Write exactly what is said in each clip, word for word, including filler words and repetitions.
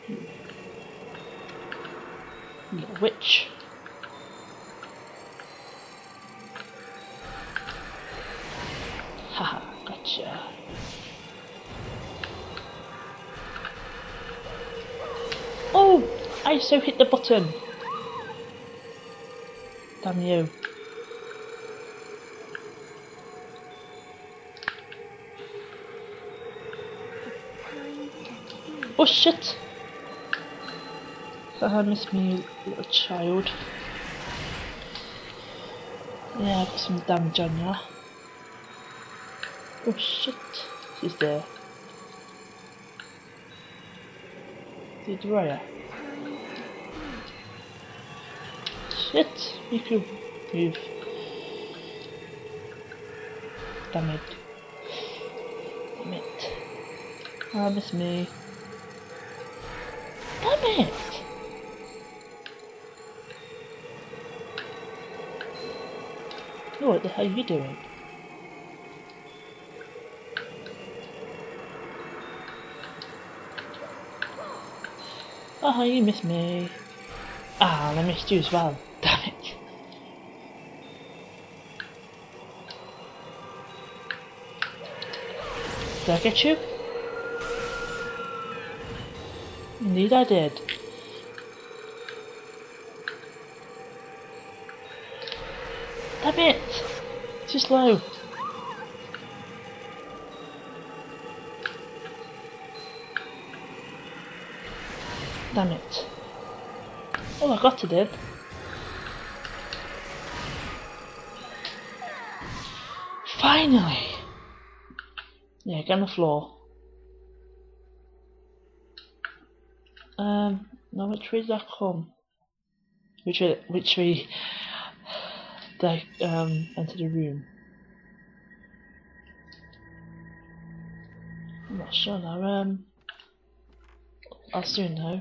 Little witch. Haha, gotcha. Oh! I so hit the button! Damn you. Oh shit! Haha, miss me, little child. Yeah, I got some damage on ya. Oh shit! She's there. The dryer. Shit! You could move. Damn it. Damn it. Ah, miss me. Damn it! Oh, what the hell are you doing? Ah, you missed me. Ah, I missed you as well. Damn it. Did I get you? Indeed I did. Damn it! Too slow. Damn it. Oh, I got it in. Finally! Yeah, get on the floor. Um, now which way did I come? Which way, which way did I um, enter the room? I'm not sure now. Um, I'll soon know.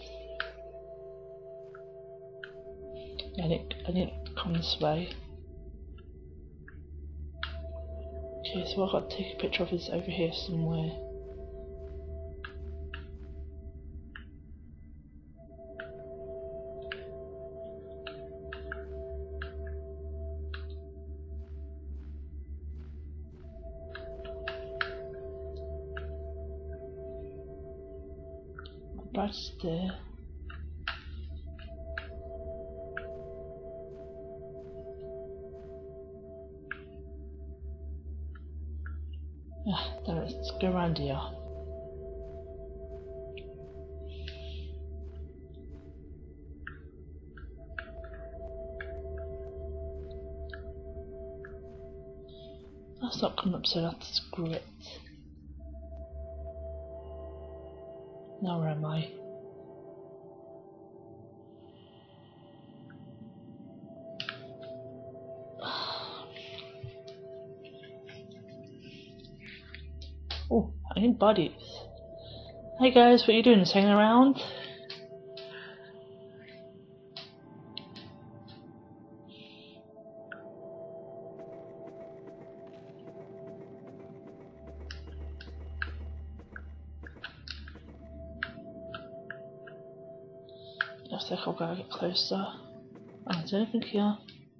I didn't, I didn't come this way. Okay, so I've got to take a picture of this over here somewhere. That's there. Ah, damn it, let's go around here. That's not coming up, so that's screw it. Now where am I? Oh, I need bodies. Hey guys, what are you doing? Just hanging around? Looks like I've got to get closer. Oh, there's anything here.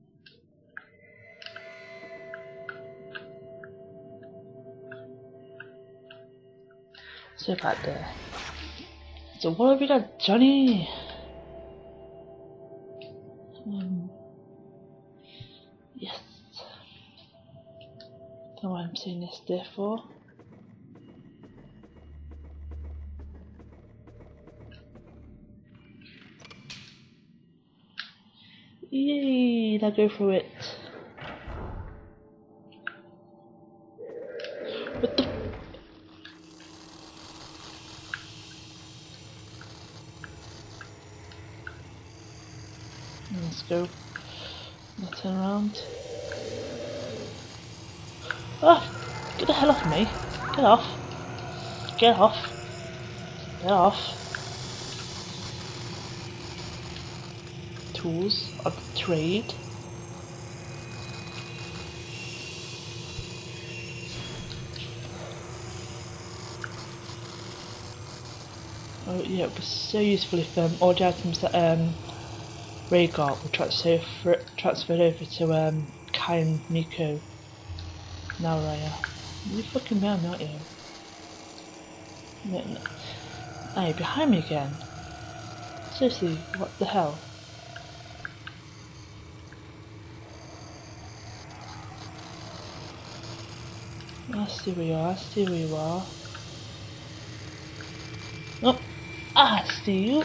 So back there. So what have we got, Johnny? Um, yes. Don't know why I'm saying this there for. Yay! Now go through it. What the? Let's go. Now turn around. Ah! Get the hell off me! Get off! Get off! Get off! Tools of trade. Oh yeah, it was so useful if um, all the items that um, Ray got were transfer transferred over to um, Kai and Miko. Now Raya. You fucking bear me, aren't you? No, no. Hey, behind me again. Seriously, what the hell? I see where you are, I see where you are. Oh, I see you.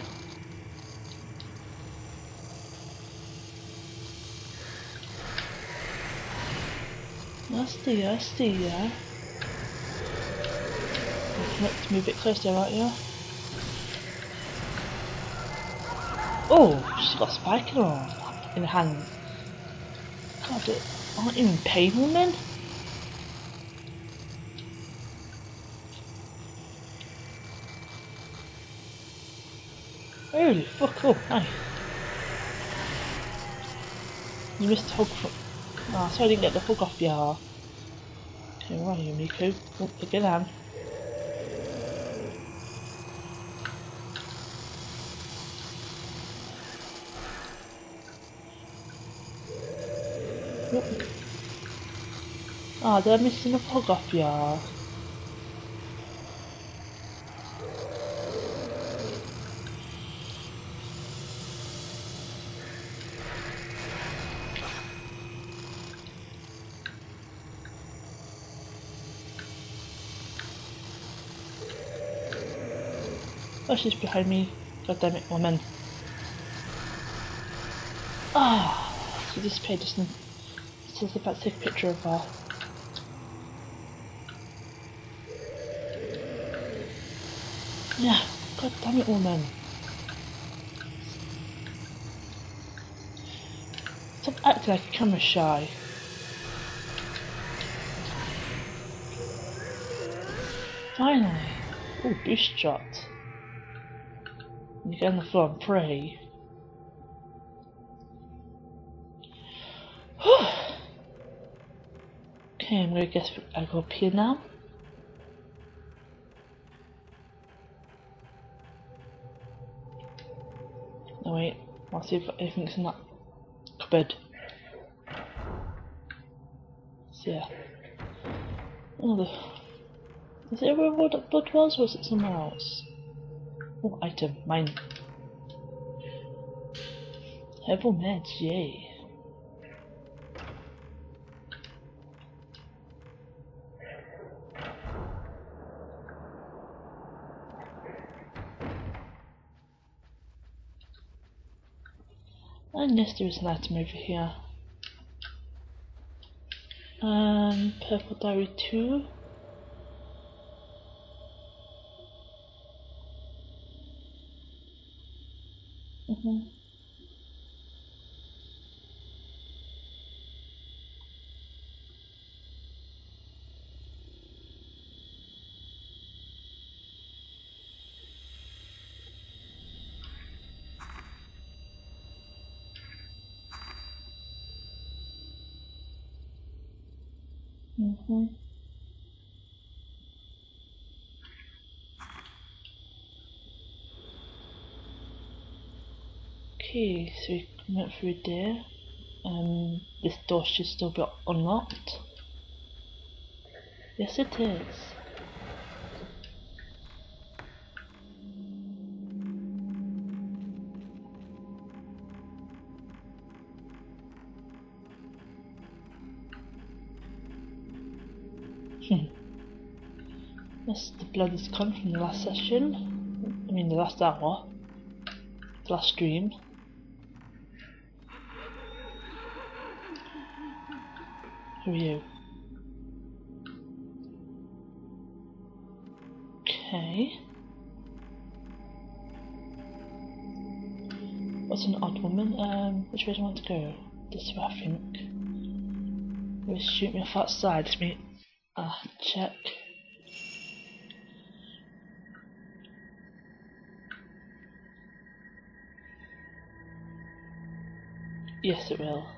I see you, I see you. Let's move a bit closer, aren't you? Oh, she's got a spike in her, in her hand. God, it aren't you in pain, woman? Holy fuck up, oh, hey. You missed the hug from... Oh, sorry I didn't get the hug off you. Okay, where are you, Miku? Oh, again, on. Oh, oh did I miss enough hug off you? Oh, she's behind me. God damn it, woman. Ah, oh, she disappeared just in... It says about to take a picture of her. Yeah, god damn it, woman. Stop acting like a camera shy. Finally. Oh, boost shot. You get on the floor and pray. Okay, I'm gonna guess I go up here now. No wait, I'll see if anything's in that cupboard. So yeah. Oh, the... Is it where blood blood was, or was it somewhere else? Oh, item, mine. Herbal meds, yay. And yes, there is an item over here. Um, purple diary two. Mm-hmm. Mm-hmm. Okay, so we went through there. Um, this door should still be unlocked. Yes, it is. That's the blood is come from the last session. I mean, the last hour. The last stream. Who are you? Okay. What's an odd woman? Um, which way do I want to go? This way, I think. Will shoot me off outside? Let me ah check. Yes, it will.